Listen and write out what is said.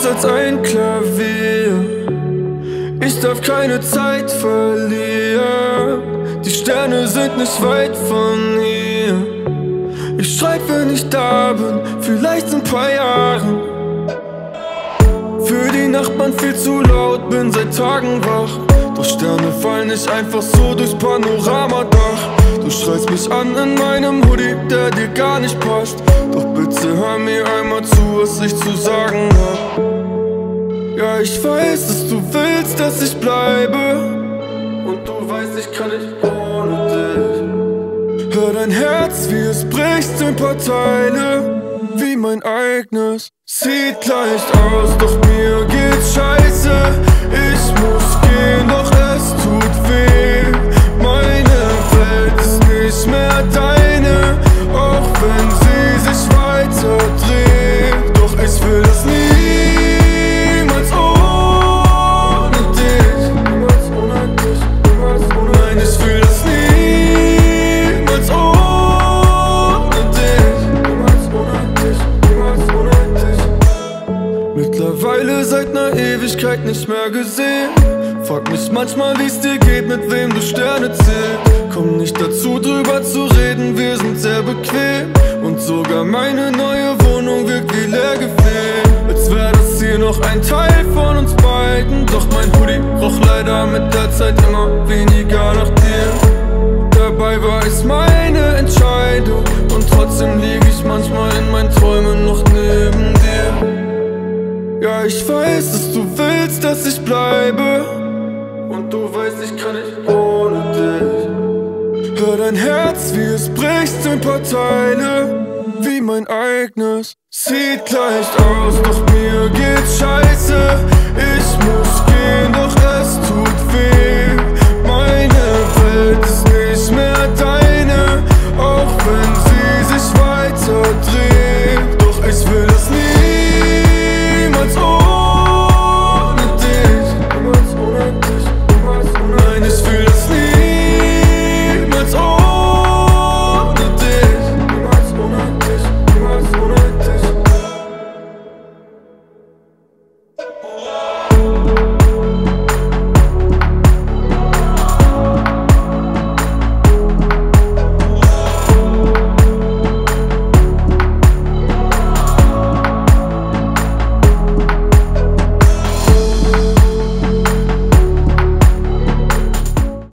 als ein Klavier. Ich darf keine Zeit verlieren. Die Sterne sind nicht weit von hier. Ich schreib, wenn ich da bin, vielleicht in ein paar Jahren. Für die Nachbarn viel zu laut, bin seit Tagen wach. Doch Sterne fallen nicht einfach so durchs Panoramadach. Du schreist mich an in meinem Hoodie, der dir gar nicht passt. Doch bitte hör mir einmal zu, was ich zu sagen hab. Ja, ich weiß, dass du willst, dass ich bleibe. Und du weißt, ich kann nicht ohne dich. Hör dein Herz, wie es bricht in paar Teile, wie mein eigenes. Sieht leicht aus, doch mir geht's scheiße. Ich muss gehen, doch es tut weh. Meine Welt ist nicht mehr deine, auch wenn sie sich weiter dreht. Doch ich will das niemals ohne dich. Niemals ohne dich, niemals ohne dich. Nein, ich will das niemals ohne dich. Niemals ohne dich, niemals ohne dich. Mittlerweile seit ner Ewigkeit nicht mehr gesehen. Frag mich manchmal, wie's dir geht, mit wem du Sterne zählst. Komm nicht dazu, drüber zu reden, wir sind sehr bequem. Und sogar meine neue Wohnung wirkt wie leer gefehlt. Als wär das hier noch ein Teil von uns beiden. Doch mein Hoodie roch leider mit der Zeit immer weniger nach dir. Dabei war es meine Entscheidung, und trotzdem lieg ich manchmal in meinen Träumen noch neben dir. Ja, ich weiß, dass du willst, dass ich bleibe. Und du weißt, ich kann nicht ohne dich. Hör dein Herz, wie es bricht in paar Teile, wie mein eigenes. Sieht leicht aus, doch mir geht's scheiße. Ich muss gehen, doch es tut weh. Meine Welt